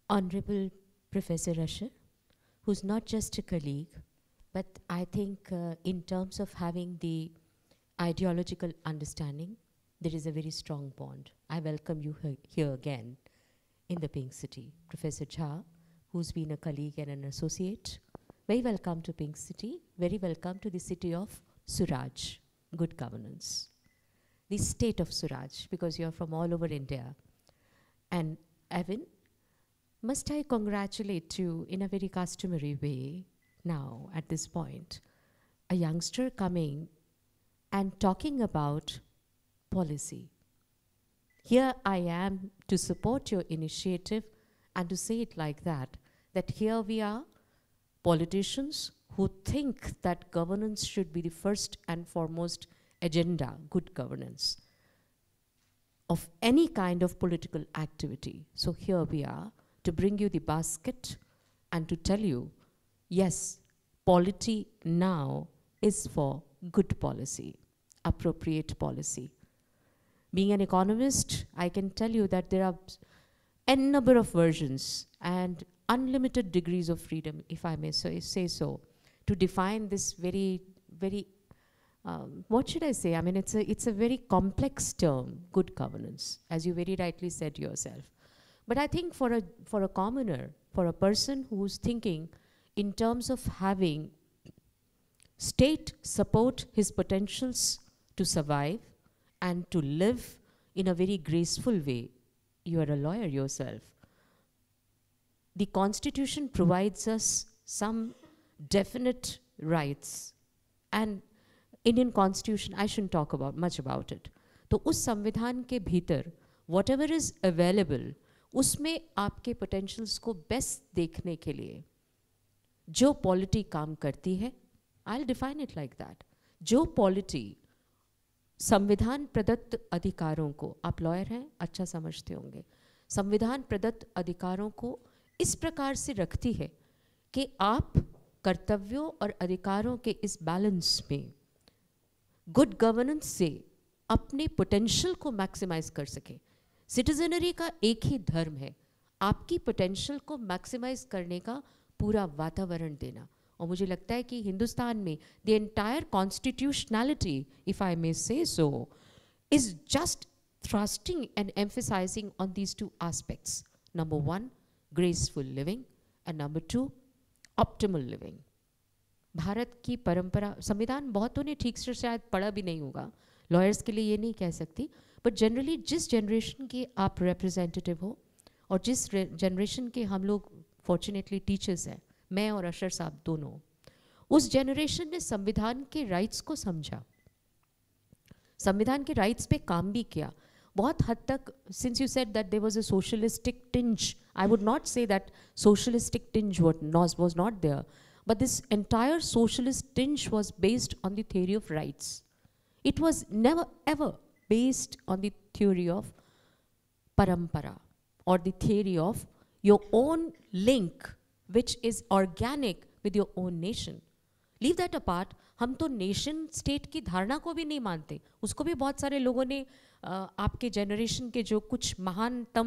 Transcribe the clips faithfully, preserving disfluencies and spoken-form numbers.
Honorable Professor Usher, who's not just a colleague, but I think uh, in terms of having the ideological understanding, there is a very strong bond. I welcome you he here again in the Pink City. Professor Jha, who's been a colleague and an associate, very welcome to Pink City, very welcome to the city of Suraj, good governance. The state of Suraj, because you're from all over India. And Evan, must I congratulate you in a very customary way now at this point, a youngster coming and talking about policy. Here I am to support your initiative and to say it like that, that here we are, politicians who think that governance should be the first and foremost agenda, good governance, of any kind of political activity. So here we are to bring you the basket and to tell you, yes, polity now is for good policy, appropriate policy. Being an economist, I can tell you that there are n number of versions and unlimited degrees of freedom, if I may say, say so, to define this very, very, um, what should I say? I mean, it's a, it's a very complex term, good governance, as you very rightly said yourself. But I think for a, for a commoner, for a person who's thinking in terms of having state support his potentials to survive and to live in a very graceful way, you are a lawyer yourself. The Constitution provides us some definite rights, and Indian Constitution, I shouldn't talk about much about it. तो उस संविधान के भीतर whatever is available, उसमें आपके potentials को best देखने के लिए जो पॉलिटी काम करती है, I'll define it like that. जो पॉलिटी संविधान प्रदत्त अधिकारों को, आप लॉयर हैं, अच्छा समझते होंगे, संविधान प्रदत्त अधिकारों को इस प्रकार से रखती है कि आप कर्तव्यों और अधिकारों के इस बैलेंस में गुड गवर्नेंस से अपने पोटेंशियल को मैक्सिमाइज कर सके. सिटीजनरी का एक ही धर्म है, आपकी पोटेंशियल को मैक्सिमाइज करने का पूरा वातावरण देना. और मुझे लगता है कि हिंदुस्तान में the entire constitutionality, if I may say so, is just thrusting and emphasizing on these two aspects. Number one, graceful living, and number two, optimal living. Bharat की परंपरा, संविधान बहुतों ने ठीक से शायद पढ़ा भी नहीं होगा, लॉयर्स के लिए ये नहीं कह सकती, बट जनरली जिस जनरेशन के आप रिप्रेजेंटेटिव हो और जिस जनरेशन के हम लोग फॉर्चुनेटली टीचर्स हैं, मैं और अशर साहब दोनों, उस जनरेशन ने संविधान के राइट्स को समझा, संविधान के राइट्स पे काम भी किया बहुत हद तक. Since you said that there was a socialistic tinge, I would not say that socialistic tinge was not there, but this entire socialist tinge was based on the theory of rights. It was never ever based on the theory of parampara or the theory of your own link which is organic with your own nation. Leave that apart, हम तो nation state की धारणा को भी नहीं मानते. उसको भी बहुत सारे लोगों ने आ, आपके जनरेशन के जो कुछ महानतम,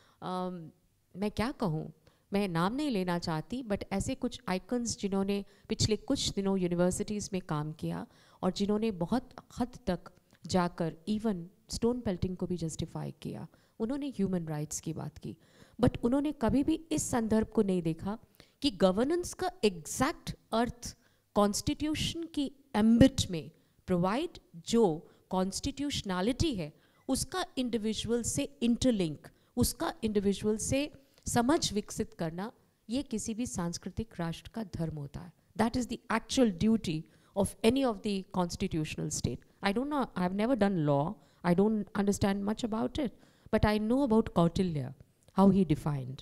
मैं क्या कहूँ, मैं नाम नहीं लेना चाहती, बट ऐसे कुछ आइकन्स जिन्होंने पिछले कुछ दिनों यूनिवर्सिटीज़ में काम किया और जिन्होंने बहुत हद तक जाकर इवन स्टोन पेल्टिंग को भी जस्टिफाई किया, उन्होंने ह्यूमन राइट्स की बात की, बट उन्होंने कभी भी इस संदर्भ को नहीं देखा कि गवर्नेंस का एग्जैक्ट अर्थ कॉन्स्टिट्यूशन की एम्बिट में प्रोवाइड जो कॉन्स्टिट्यूशनैलिटी है उसका इंडिविजुअल से इंटरलिंक, उसका इंडिविजुअल से समझ विकसित करना, ये किसी भी सांस्कृतिक राष्ट्र का धर्म होता है. That is the actual duty of any of the constitutional state. I don't know, I've never done law, I don't understand much about it, but I know about Kautilya, how he defined.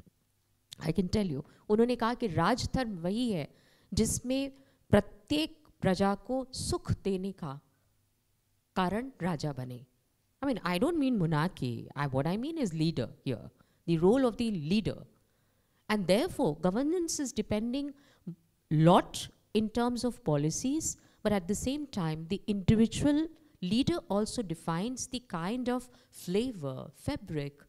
I can tell you, उन्होंने कहा कि राजधर्म वही है जिसमें प्रत्येक प्रजा को सुख देने का कारण राजा बने. I mean, I don't mean monarchy, I, what I mean is leader here, the role of the leader. And therefore, governance is depending lot in terms of policies, but at the same time, the individual leader also defines the kind of flavor, fabric,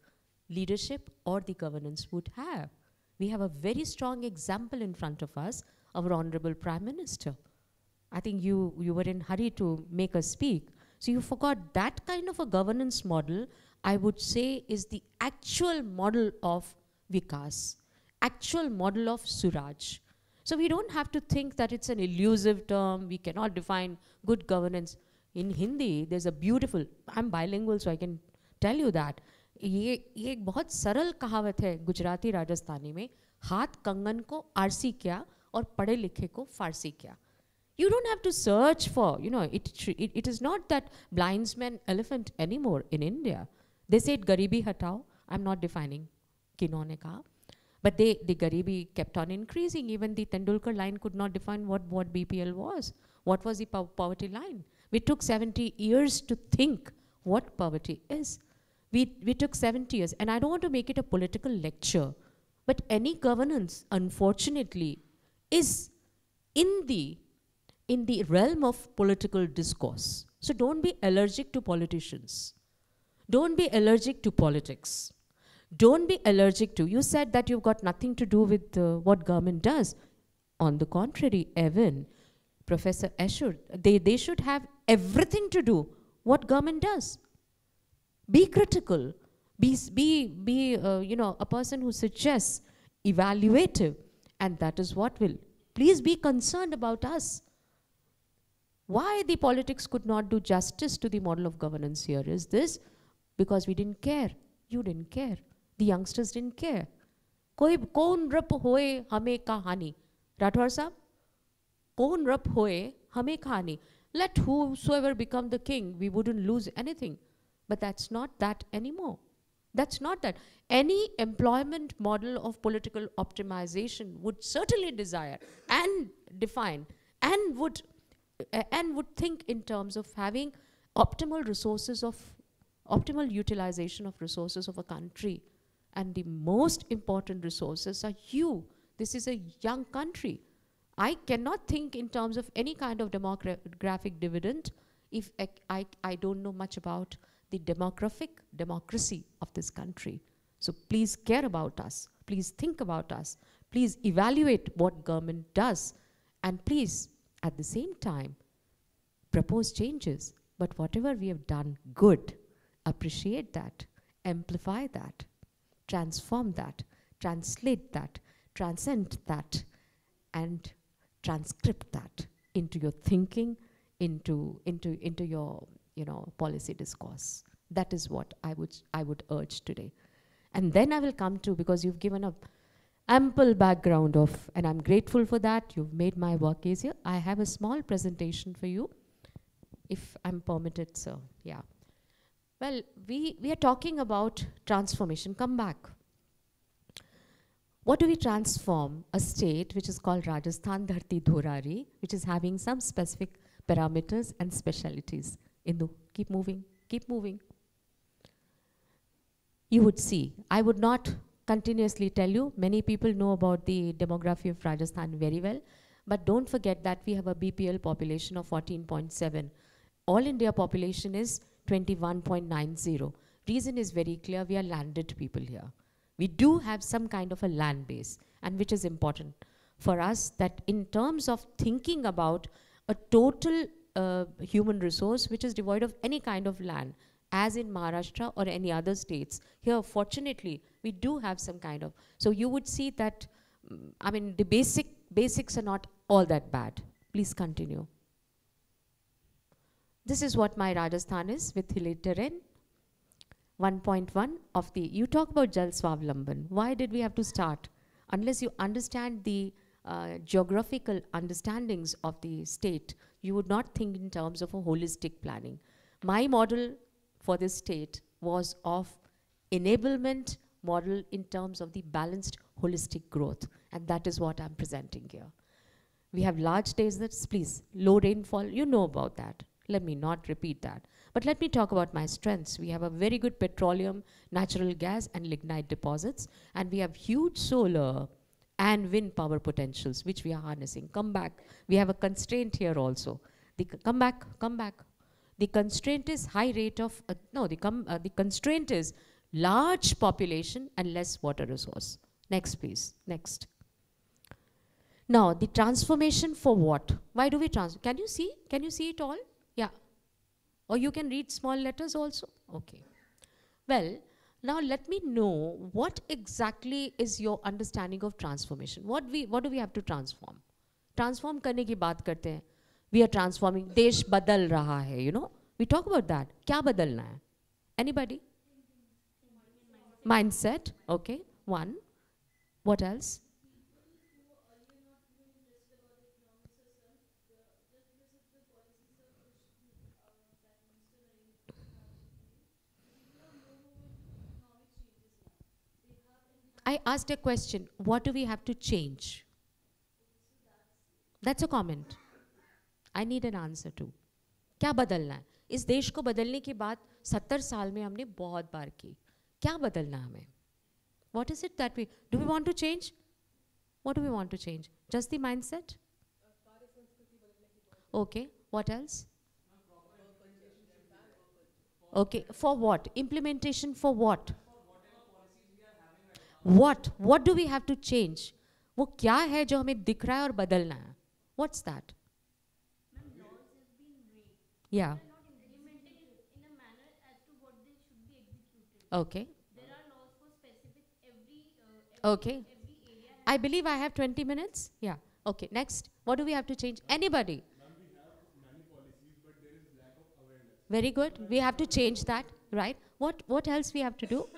leadership or the governance would have. We have a very strong example in front of us, our Honorable Prime Minister. I think you, you were in a hurry to make us speak. So you forgot that kind of a governance model, I would say, is the actual model of Vikas, actual model of Suraj. So we don't have to think that it's an elusive term, we cannot define good governance. In Hindi, there's a beautiful, I'm bilingual so I can tell you that, ये ये एक बहुत सरल कहावत है गुजराती राजस्थानी में, हाथ कंगन को आरसी क्या और पढ़े लिखे को फारसी क्या. You don't have to search for, you know, it, it, it is not that blindsman elephant anymore in India. They said garibi hatao, I'm not defining kinhone kaha, but they, the garibi kept on increasing. Even the Tendulkar line could not define what, what B P L was. What was the po poverty line? We took seventy years to think what poverty is. We, we took seventy years, and I don't want to make it a political lecture, but any governance, unfortunately, is in the, in the realm of political discourse. So don't be allergic to politicians. Don't be allergic to politics. Don't be allergic to, you said that you've got nothing to do with uh, what government does. On the contrary, Evan, Professor Ashur, they, they should have everything to do what government does. Be critical, be, be, be uh, you know, a person who suggests, evaluative, and that is what will. Please be concerned about us. Why the politics could not do justice to the model of governance here is this, because we didn't care. You didn't care. The youngsters didn't care. Koi kaun rap hoye hame kahani. Rathore sahab, kaun rap hoye hame kahani. Let whosoever become the king, we wouldn't lose anything. But that's not that anymore. That's not that. Any employment model of political optimization would certainly desire and define and would, uh, and would think in terms of having optimal resources of, optimal utilization of resources of a country. And the most important resources are you. This is a young country. I cannot think in terms of any kind of demographic dividend if I, I, I don't know much about the demographic democracy of this country. So please care about us. Please think about us. Please evaluate what government does. And please, at the same time, propose changes. But whatever we have done good, appreciate that, amplify that, transform that, translate that, transcend that, and transcript that into your thinking, into, into, into your you know, policy discourse. That is what I would, I would urge today. And then I will come to, because you've given a ample background of, and I'm grateful for that, you've made my work easier. I have a small presentation for you, if I'm permitted, sir. Yeah. Well, we, we are talking about transformation. Come back. What do we transform? A state which is called Rajasthan Dharti Dhorari, which is having some specific parameters and specialities. Indu, keep moving, keep moving. You would see, I would not continuously tell you, many people know about the demography of Rajasthan very well, but don't forget that we have a B P L population of fourteen point seven. All India population is twenty-one point nine zero. Reason is very clear, we are landed people here. We do have some kind of a land base, and which is important for us, that in terms of thinking about a total uh, human resource which is devoid of any kind of land, as in Maharashtra or any other states. Here, fortunately, we do have some kind of, so you would see that, um, I mean, the basic basics are not all that bad. Please continue. This is what my Rajasthan is with hilly terrain. one point one of the, you talk about Jal Swavlamban. Why did we have to start? Unless you understand the uh, geographical understandings of the state, you would not think in terms of a holistic planning. My model for this state was of enablement model in terms of the balanced holistic growth, and that is what I'm presenting here. We have large deserts, please, low rainfall, you know about that. Let me not repeat that. But let me talk about my strengths. We have a very good petroleum, natural gas, and lignite deposits, and we have huge solar and wind power potentials, which we are harnessing. Come back. We have a constraint here also. The come back, come back. The constraint is high rate of, uh, no, the, com uh, the constraint is large population and less water resource. Next please, next. Now the transformation for what? Why do we transform? Can you see? Can you see it all? Yeah. Or you can read small letters also? Okay. Well, now let me know what exactly is your understanding of transformation. What we what do we have to transform? Transform करने की बात करते हैं. We are transforming. देश बदल रहा है, you know. We talk about that. क्या बदलना है? Anybody? Mindset. Okay. One. What else? I asked a question. What do we have to change? That's a comment. I need an answer too. क्या बदलना है? इस देश को बदलने की बात सत्तर साल में हमने बहुत बार की. क्या बदलना हमें? What is it that we do? We want to change? What do we want to change? Just the mindset? Okay. What else? Okay. For what? Implementation for what? What? What do we have to change? वो क्या है जो हमें दिख रहा है और बदलना है? What's that? Yeah. Okay. Okay. I believe I have twenty minutes. Yeah. Okay. Next. What do we have to change? Anybody? Very good. We have to change that, right? What What else we have to do?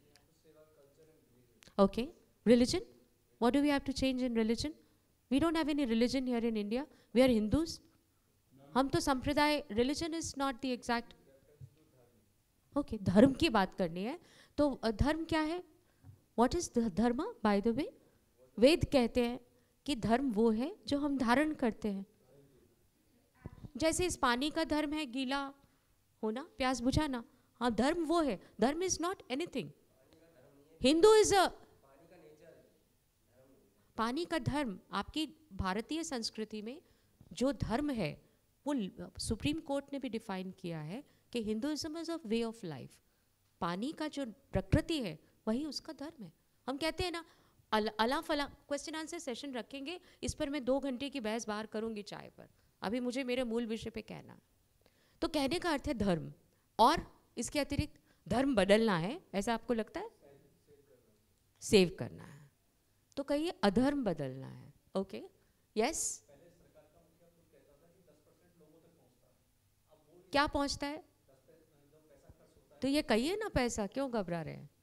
Okay. Religion? What do we have to change in religion? We don't have any religion here in India. We are Hindus. हम तो संप्रदाय, religion is not the exact. Okay, धर्म की बात करनी है. तो धर्म क्या है? What is the dharma, by the way? वेद कहते हैं कि धर्म वो है जो हम धारण करते हैं. जैसे इस पानी का धर्म है गीला होना, प्यास बुझाना. हाँ, धर्म वो है. धर्म is not anything. Hindu is a पानी का धर्म. आपकी भारतीय संस्कृति में जो धर्म है वो सुप्रीम कोर्ट ने भी डिफाइन किया है कि Hinduism is a way of life. पानी का जो प्रकृति है वही उसका धर्म है. हम कहते हैं ना अल, अला फला. क्वेश्चन आंसर सेशन रखेंगे, इस पर मैं दो घंटे की बहस बाहर करूंगी चाय पर. अभी मुझे मेरे मूल विषय पे कहना है. तो कहने का अर्थ है धर्म, और इसके अतिरिक्त धर्म बदलना है, ऐसा आपको लगता है? सेव करना है. तो कहिए अधर्म बदलना है. Okay, yes. क्या पहुंचता है? तो ये कहिए ना, पैसा क्यों घबरा रहे हैं?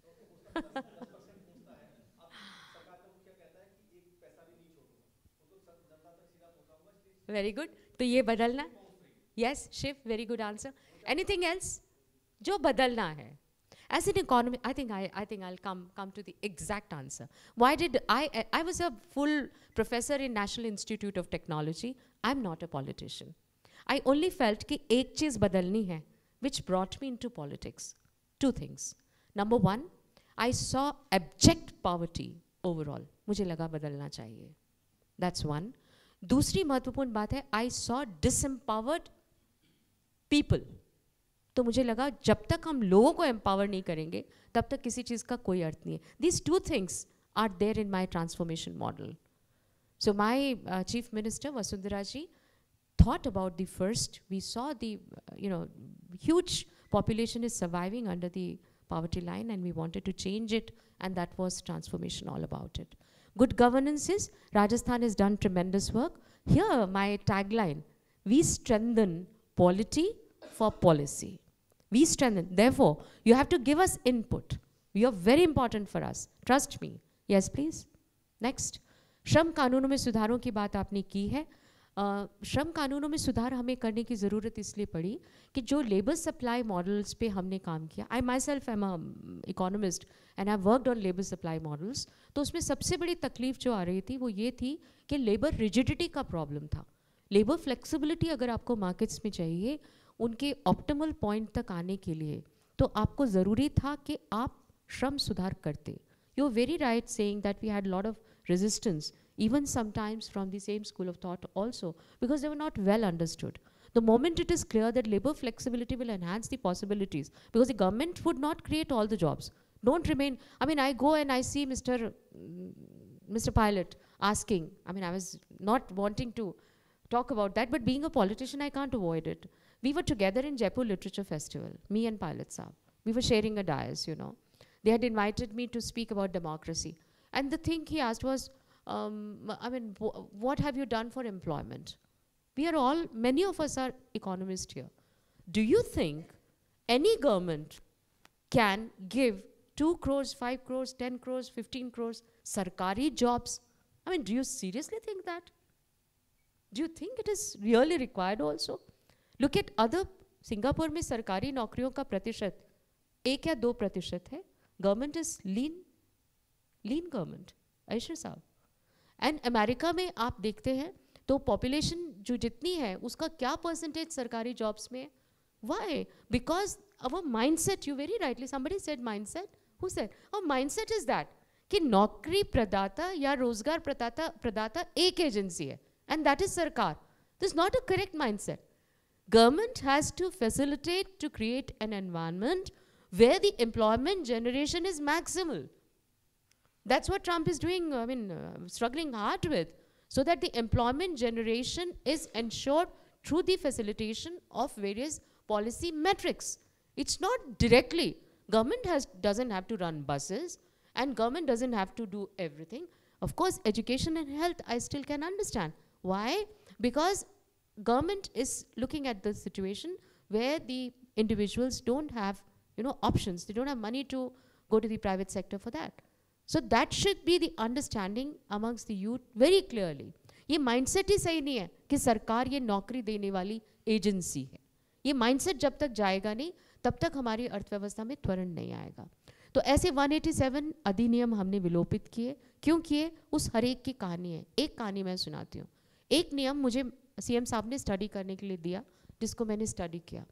Very good. तो ये बदलना. Yes Shiv, very good answer. Anything else जो बदलना है? As an economy, I think I, I think I'll come come to the exact answer. Why did I? I was a full professor in National Institute of Technology. I'm not a politician. I only felt कि एक चीज़ बदलनी है, which brought me into politics. Two things. Number one, I saw abject poverty overall. मुझे लगा बदलना चाहिए. That's one. दूसरी महत्वपूर्ण बात है, I saw disempowered people. तो मुझे लगा जब तक हम लोगों को एम्पावर नहीं करेंगे तब तक किसी चीज़ का कोई अर्थ नहीं है. These two things are there in my transformation model. So my uh, chief minister Vasundhara ji thought about the first. We saw the uh, you know huge population is surviving under the poverty line, and we wanted to change it, and that was transformation all about it. Good governance is, Rajasthan has done tremendous work. Here my tagline: we strengthen polity for policy. We strengthen. Therefore, you have to give us input. You are very important for us. Trust me. Yes, please. Next. श्रम कानूनों में सुधारों की बात आपने की है. uh, श्रम कानूनों में सुधार हमें करने की ज़रूरत इसलिए पड़ी कि जो लेबर सप्लाई मॉडल्स पे हमने काम किया. I myself am a economist and I worked on labour supply models. तो उसमें सबसे बड़ी तकलीफ जो आ रही थी वो ये थी कि लेबर रिजिडिटी का प्रॉब्लम था. लेबर फ्लेक्सिबिलिटी अगर आपको मार्केट्स में चाहिए उनके ऑप्टिमल पॉइंट तक आने के लिए, तो आपको ज़रूरी था कि आप श्रम सुधार करते. You are very right saying that we had lot of resistance, even sometimes from the same school of thought also, because they were not well understood. The moment it is clear that labor flexibility will enhance the possibilities, because the government would not create all the jobs. Don't remain, I mean, I go and I see Mister Mister Pilot asking, I mean, I was not wanting to talk about that, but being a politician, I can't avoid it. We were together in Jaipur Literature Festival, me and Pilot Saab. We were sharing a dais, you know. They had invited me to speak about democracy. And the thing he asked was, um, I mean, what have you done for employment? We are all, many of us are economists here. Do you think any government can give two crores, five crores, ten crores, fifteen crores, sarkari jobs? I mean, do you seriously think that? Do you think it is really required also? Look at other, Singapore में सरकारी नौकरियों का प्रतिशत एक या दो प्रतिशत है. Government is lean, lean government. ऐशर साहब. And America में आप देखते हैं तो population जो जितनी है उसका क्या percentage सरकारी jobs में? Why? Because our mindset, you very rightly, somebody said mindset. Who said? Our mindset is that कि नौकरी प्रदाता या रोजगार प्रदाता प्रदाता एक एजेंसी है, and that is सरकार. This is not a correct mindset. Government has to facilitate to create an environment where the employment generation is maximal. That's what Trump is doing, I mean, uh, struggling hard with, so that the employment generation is ensured through the facilitation of various policy metrics. It's not directly. Government has, doesn't have to run buses, and government doesn't have to do everything. Of course, education and health, I still can understand. Why? Because government is looking at the situation where the individuals don't have, you know, options. They don't have money to go to the private sector for that. So that should be the understanding amongst the youth very clearly. ये mindset ही सही नहीं है कि सरकार ये नौकरी देने वाली एजेंसी है. ये mindset जब तक जाएगा नहीं, तब तक हमारी अर्थव्यवस्था में त्वरण नहीं आएगा. तो ऐसे एक सौ सत्तासी अधिनियम हमने विलोपित किए. क्यों किए? उस हर एक की कहानी है. एक कहानी मैं सुनाती हूँ. एक नियम मुझे सीएम साहब ने स्टडी करने के लिए दिया, जिसको मैंने स्टडी किया,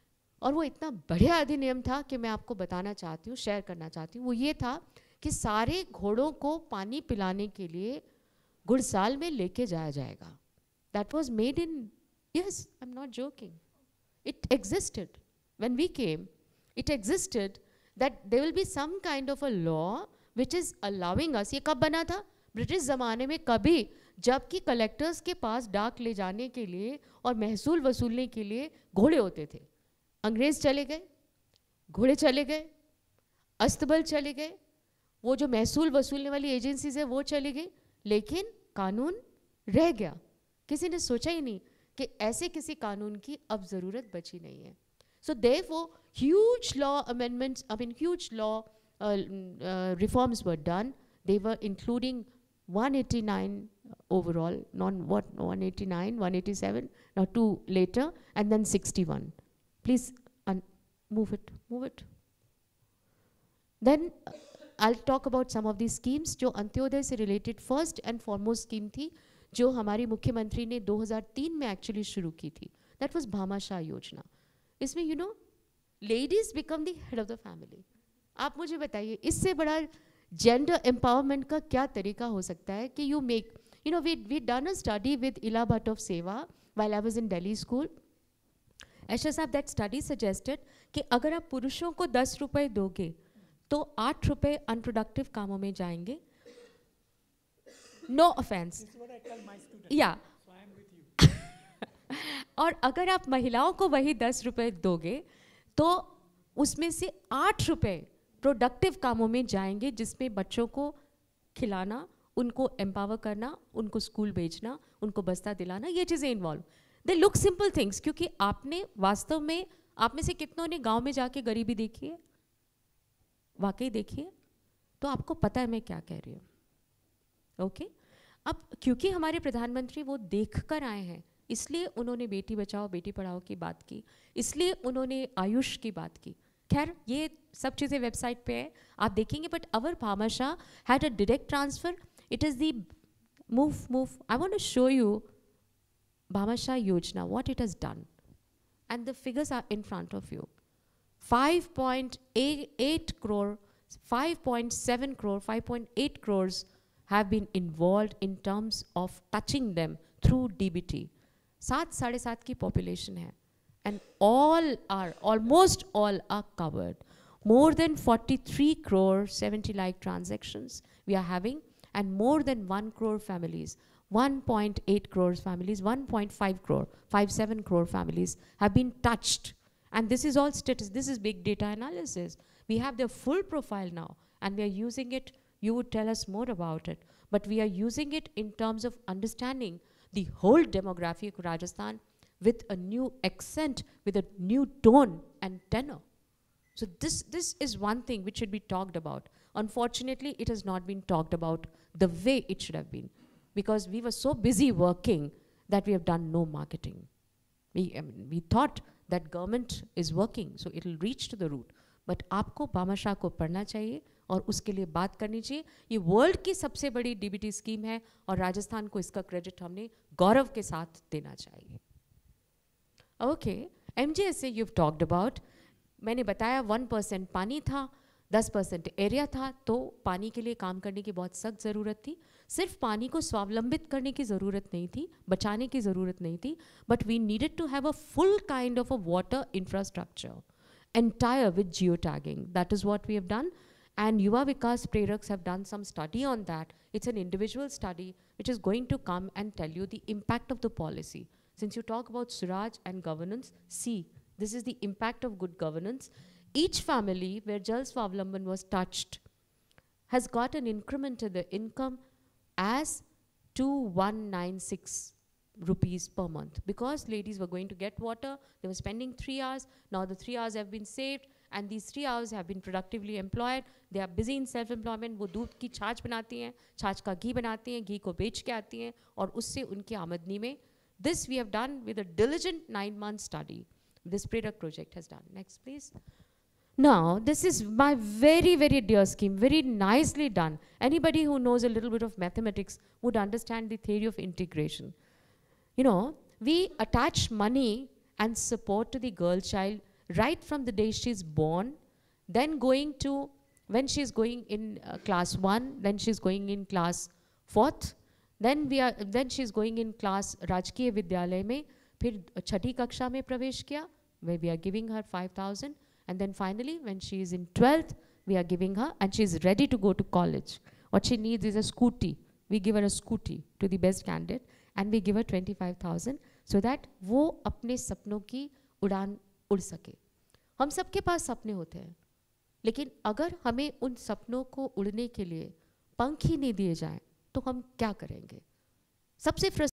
और वो इतना बढ़िया अधिनियम था कि मैं आपको बताना चाहती हूँ, शेयर करना चाहती हूँ. वो ये था कि सारे घोड़ों को पानी पिलाने के लिए गुड़साल में लेके जाया जाएगा. That was made in, yes, I'm not joking. It existed. When we came, it existed that there will be some kind of a law which is allowing us. ये कब बना था? ब्रिटिश ज़माने में कभी, जबकि कलेक्टर्स के पास डाक ले जाने के लिए और महसूल वसूलने के लिए घोड़े होते थे. अंग्रेज़ चले गए, घोड़े चले गए, अस्तबल चले गए, वो जो महसूल वसूलने वाली एजेंसीज है वो चली गई, लेकिन कानून रह गया. किसी ने सोचा ही नहीं कि ऐसे किसी कानून की अब ज़रूरत बची नहीं है. So therefore, huge law amendments, I mean huge law uh, uh, reforms were done. They were including one eighty-nine overall, not what, one eighty-nine, one eighty-seven, now two later, and then sixty-one. Please move it, move it. Then uh, I'll talk about some of these schemes जो अंत्योदय से related first and foremost scheme थी, जो हमारी मुख्यमंत्री ने दो हज़ार तीन में actually शुरू की थी. That was भामाशाह योजना. इसमें you know, ladies become the head of the family. आप मुझे बताइए, इससे बड़ा gender empowerment का क्या तरीका हो सकता है कि you make, you know, we we done a study with Ila Bhatt of Seva while I was in Delhi school. ऐशा साहब, that study suggested कि अगर आप पुरुषों को दस रुपए दोगे तो आठ रुपए अनप्रोडक्टिव कामों में जाएंगे. No offense. This is what I tell my students. Yeah. So I am with you. और अगर आप महिलाओं को वही दस रुपए दोगे तो उसमें से आठ रुपए प्रोडक्टिव कामों में जाएंगे, जिसमें बच्चों को खिलाना, उनको एम्पावर करना, उनको स्कूल भेजना, उनको बस्ता दिलाना, ये चीज़ें involve. They look simple things, क्योंकि आपने वास्तव में, आप में से कितनों ने गांव में जाके गरीबी देखी है? वाकई देखिए, तो आपको पता है मैं क्या कह रही हूँ. Okay okay? अब क्योंकि हमारे प्रधानमंत्री वो देख कर आए हैं, इसलिए उन्होंने बेटी बचाओ बेटी पढ़ाओ की बात की, इसलिए उन्होंने आयुष की बात की. खैर ये सब चीज़ें वेबसाइट पे है, आप देखेंगे. But our Bhamashah had a direct transfer. It is the move move I want to show you Bhamashah योजना, what it has done, and the figures are in front of you. five point eight crore, five point seven crore, five point eight crores have been involved in terms of touching them through D B T. सात साढ़े सात की population है, and all are, almost all are covered. More than forty-three crore seventy lakh transactions we are having, and more than one crore families, one point eight crore families, one point five crore, fifty-seven crore families have been touched. And this is all statistics, this is big data analysis. We have their full profile now, and we are using it. You would tell us more about it, but we are using it in terms of understanding the whole demography of Rajasthan with a new accent, with a new tone and tenor. So this, this is one thing which should be talked about. Unfortunately, it has not been talked about the way it should have been, because we were so busy working that we have done no marketing. We, I mean, we thought that government is working, so it will reach to the root. But आपको भामाशाह को पढ़ना चाहिए और उसके लिए बात करनी चाहिए. ये वर्ल्ड की सबसे बड़ी डीबीटी स्कीम है और राजस्थान को इसका क्रेडिट हमने गौरव के साथ देना चाहिए. ओके, एमजीएस से you've talked about. मैंने बताया वन परसेंट पानी था, दस परसेंट एरिया था, तो पानी के लिए काम करने की बहुत सख्त ज़रूरत थी. सिर्फ पानी को स्वावलंबित करने की ज़रूरत नहीं थी, बचाने की ज़रूरत नहीं थी, but we needed to have a full kind of a water infrastructure entire with geotagging. That is what we have done, and Yuva Vikas Preraks have done some study on that. It's an individual study which is going to come and tell you the impact of the policy. Since you talk about Suraj and governance, see, this is the impact of good governance. Each family where Jal Swavlamban was touched has got an increment in the income as two thousand one hundred ninety-six rupees per month, because ladies were going to get water, they were spending three hours, now the three hours have been saved, and these three hours have been productively employed. They are busy in self-employment. वो दूध की छाछ बनाती हैं, छाछ का घी बनाती हैं, घी को बेच के आती हैं, और उससे उनकी आमदनी में. This we have done with a diligent nine-month study. This Prerak project has done. Next, please. Now, this is my very, very dear scheme, very nicely done. Anybody who knows a little bit of mathematics would understand the theory of integration. You know, we attach money and support to the girl child right from the day she's born, then going to, when she's going in uh, class one, then she's going in class fourth, then we are, then she's going in class Rajkiya Vidyalaya में, फिर छठी कक्षा में प्रवेश किया, where we are giving her five thousand, and then finally when she is in twelfth, we are giving her, and she is ready to go to college. What she needs is a scooty. We give her a scooty to the best candidate, and we give her twenty-five thousand so that वो अपने सपनों की उड़ान उड़ सके. हम सबके पास सपने होते हैं, लेकिन अगर हमें उन सपनों को उड़ने के लिए पंख ही नहीं दिए जाएं, तो हम क्या करेंगे? सबसे